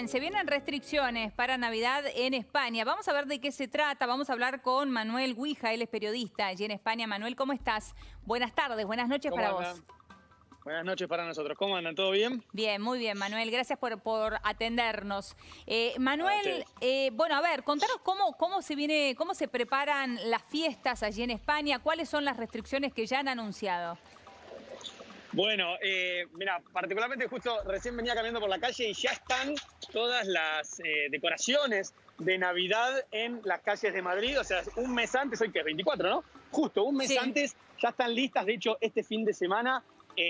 se vienen restricciones para Navidad en España. Vamos a ver de qué se trata. Vamos a hablar con Manuel Guija, él es periodista allí en España. Manuel, ¿cómo estás? Buenas tardes, buenas noches para vos. Buenas noches para nosotros. ¿Cómo andan? ¿Todo bien? Bien, muy bien, Manuel. Gracias por atendernos. Manuel, bueno, a ver, contanos cómo se preparan las fiestas allí en España. ¿Cuáles son las restricciones que ya han anunciado? Bueno, mira, particularmente justo recién venía caminando por la calle y ya están todas las decoraciones de Navidad en las calles de Madrid. O sea, un mes antes, hoy que es 24, ¿no? Justo un mes antes ya están listas. De hecho, este fin de semana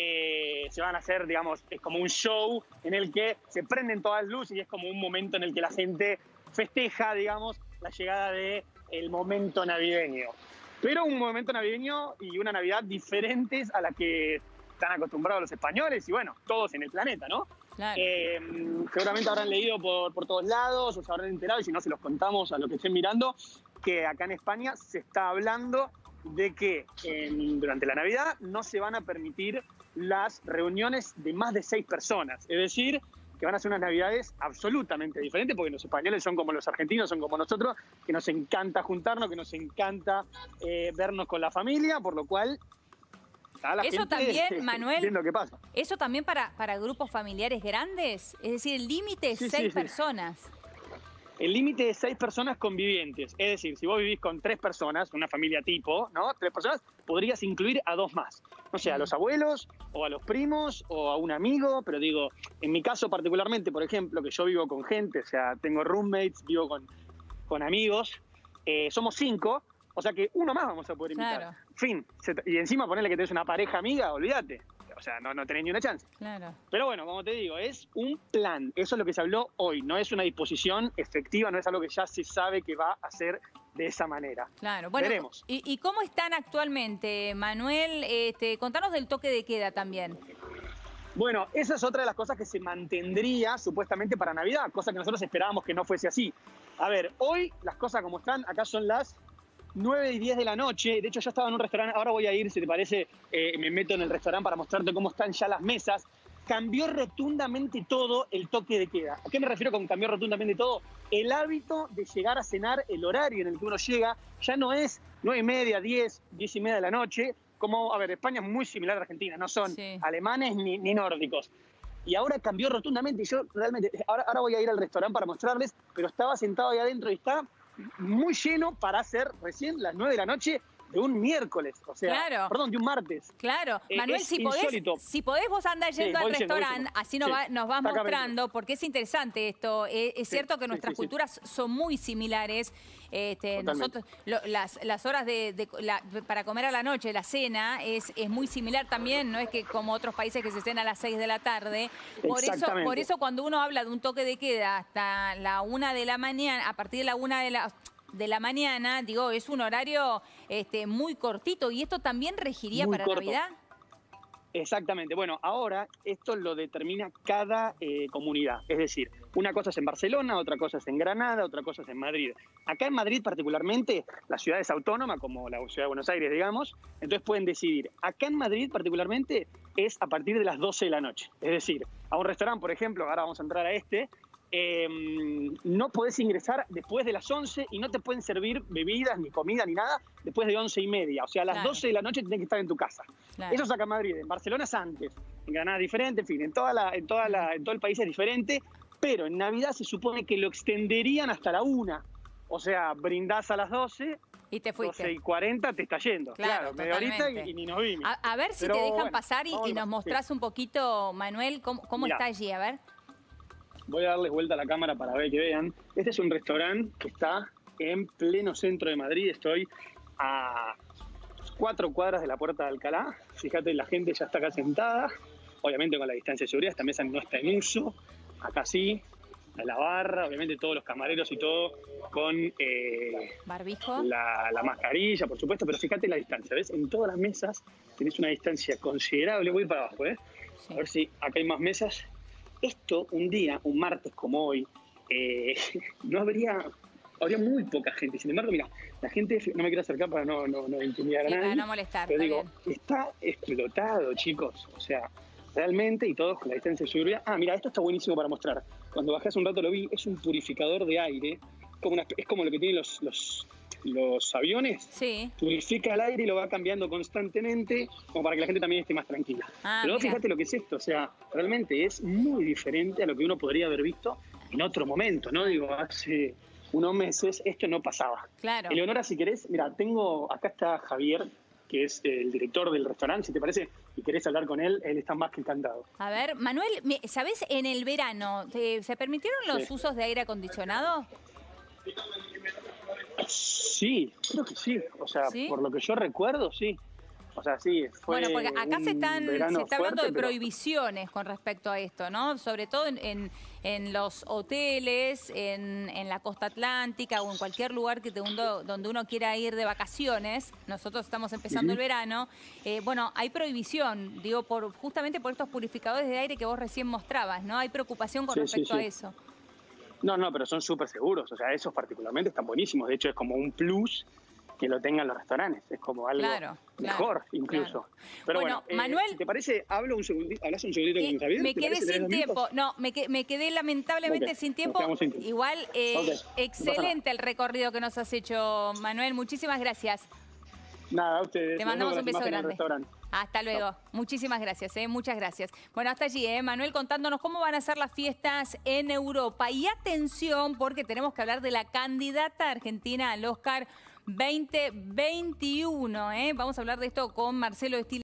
se van a hacer, digamos, es como un show en el que se prenden todas las luces y es como un momento en el que la gente festeja, digamos, la llegada del momento navideño. Pero un momento navideño y una Navidad diferentes a la que están acostumbrados los españoles y, bueno, todos en el planeta, ¿no? Claro. Seguramente habrán leído por todos lados o se habrán enterado, y si no se los contamos a los que estén mirando, que acá en España se está hablando de que durante la Navidad no se van a permitir las reuniones de más de 6 personas. Es decir, que van a ser unas Navidades absolutamente diferentes, porque los españoles son como los argentinos, son como nosotros, que nos encanta juntarnos, que nos encanta vernos con la familia, por lo cual la eso gente también, Manuel, viendo qué pasa. ¿Eso también para grupos familiares grandes? Es decir, el límite es 6 personas. El límite de 6 personas convivientes. Es decir, si vos vivís con 3 personas, una familia tipo, ¿no? 3 personas, podrías incluir a 2 más. No sé, a los abuelos, o a los primos, o a un amigo. Pero digo, en mi caso particularmente, por ejemplo, que yo vivo con gente, o sea, tengo roommates, vivo con amigos, somos 5, o sea que uno más vamos a poder invitar. Claro. Fin. Y encima ponerle que tenés una pareja amiga, olvídate. O sea, no tenés ni una chance. Claro. Pero bueno, como te digo, es un plan. Eso es lo que se habló hoy. No es una disposición efectiva, no es algo que ya se sabe que va a ser de esa manera. Claro. Bueno, veremos. ¿Y cómo están actualmente, Manuel? Contanos del toque de queda también. Bueno, esa es otra de las cosas que se mantendría supuestamente para Navidad, cosa que nosotros esperábamos que no fuese así. A ver, hoy las cosas como están, acá son las 9 y 10 de la noche. De hecho, yo estaba en un restaurante, ahora voy a ir, si te parece, me meto en el restaurante para mostrarte cómo están ya las mesas. Cambió rotundamente todo el toque de queda. ¿A qué me refiero con cambió rotundamente todo? El hábito de llegar a cenar, el horario en el que uno llega, ya no es 9 y media, 10 y media de la noche, como, a ver, España es muy similar a Argentina, no son alemanes ni nórdicos. Y ahora cambió rotundamente, y yo realmente, ahora voy a ir al restaurante para mostrarles, pero estaba sentado ahí adentro y está muy lleno para hacer recién las 9 de la noche de un miércoles, o sea, perdón, de un martes. Claro, Manuel, si podés vos andar yendo al restaurante, así nos vas mostrando, porque es interesante esto. Es cierto que nuestras culturas son muy similares. Nosotros, las horas para comer a la noche, la cena, es muy similar también, no es que como otros países que se cena a las 6 de la tarde. Por eso cuando uno habla de un toque de queda hasta la 1 de la mañana, a partir de la 1 de la mañana, digo, es un horario muy cortito. ¿Y esto también regiría para Navidad? Exactamente. Bueno, ahora esto lo determina cada comunidad. Es decir, una cosa es en Barcelona, otra cosa es en Granada, otra cosa es en Madrid. Acá en Madrid particularmente, la ciudad es autónoma, como la ciudad de Buenos Aires, digamos, entonces pueden decidir. Acá en Madrid particularmente es a partir de las 12 de la noche. Es decir, a un restaurante, por ejemplo, ahora vamos a entrar a no podés ingresar después de las 11 y no te pueden servir bebidas, ni comida, ni nada después de 11 y media. O sea, a las 12 de la noche tenés que estar en tu casa. Eso es acá en Madrid. En Barcelona es antes. En Granada es diferente. En fin, en todo el país es diferente. Pero en Navidad se supone que lo extenderían hasta la 1. O sea, brindás a las 12... Y te fuiste. 12 y 40 te está yendo. Claro, media horita y ni nos vimos. A ver si te dejan pasar y nos mostrás un poquito, Manuel, cómo está allí. A ver. Voy a darles vuelta a la cámara para ver que vean. Este es un restaurante que está en pleno centro de Madrid. Estoy a 4 cuadras de la Puerta de Alcalá. Fíjate, la gente ya está acá sentada. Obviamente con la distancia de seguridad. Esta mesa no está en uso. Acá sí. La barra, obviamente todos los camareros y todo con barbijo, la mascarilla, por supuesto. Pero fíjate la distancia, ¿ves? En todas las mesas tenés una distancia considerable. Voy para abajo, A ver si acá hay más mesas. Esto, un día, un martes como hoy, habría muy poca gente. Sin embargo, mira, la gente, no me quiero acercar para no intimidar a nadie. Para no molestar, pero digo, está explotado, chicos. O sea, realmente, y todos con la distancia de seguridad. Ah, mira, esto está buenísimo para mostrar. cuando bajé hace un rato lo vi, es un purificador de aire, es como lo que tienen los aviones. Sí. Purifica el aire y lo va cambiando constantemente, como para que la gente también esté más tranquila. Pero vos fíjate lo que es esto, o sea, realmente es muy diferente a lo que uno podría haber visto en otro momento, ¿no? Digo, hace unos meses esto no pasaba. Claro. Eleonora, si querés, mira, acá está Javier, que es el director del restaurante, si te parece, y querés hablar con él está más que encantado. A ver, Manuel, ¿sabés en el verano se permitieron los usos de aire acondicionado? Sí, creo que sí. O sea, ¿sí? Por lo que yo recuerdo, sí. O sea, sí, fue. Bueno, porque acá se está hablando de pero... prohibiciones con respecto a esto, ¿no? Sobre todo en los hoteles, en la costa atlántica o en cualquier lugar donde uno quiera ir de vacaciones. Nosotros estamos empezando el verano. Bueno, hay prohibición, digo, justamente por estos purificadores de aire que vos recién mostrabas, ¿no? Hay preocupación con respecto a eso. No, pero son súper seguros. O sea, esos particularmente están buenísimos. De hecho, es como un plus que lo tengan los restaurantes. Es como algo mejor, incluso. Claro. Pero bueno, Manuel, si te parece, hablas un segundito con Javier. Me quedé sin tiempo. No, me quedé lamentablemente sin tiempo. Igual, excelente el recorrido que nos has hecho, Manuel. Muchísimas gracias. Nada, a ustedes. Te mandamos un beso grande. Hasta luego. Muchísimas gracias, muchas gracias. Bueno, hasta allí, Manuel, contándonos cómo van a ser las fiestas en Europa. Y atención, porque tenemos que hablar de la candidata argentina al Oscar 2021. Vamos a hablar de esto con Marcelo Estil.